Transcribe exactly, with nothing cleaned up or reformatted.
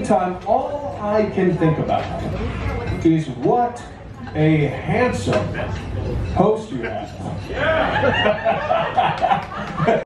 meantime, all I can think about is what a handsome host you have.